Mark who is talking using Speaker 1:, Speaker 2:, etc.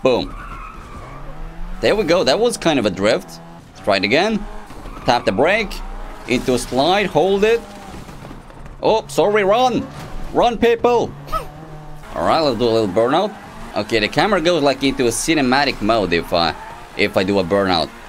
Speaker 1: Boom. There we go. That was kind of a drift. Let's try it again. Tap the brake. Into a slide. Hold it. Oh, sorry, run. Run, people. Alright, let's do a little burnout. Okay, the camera goes like into a cinematic mode if I do a burnout.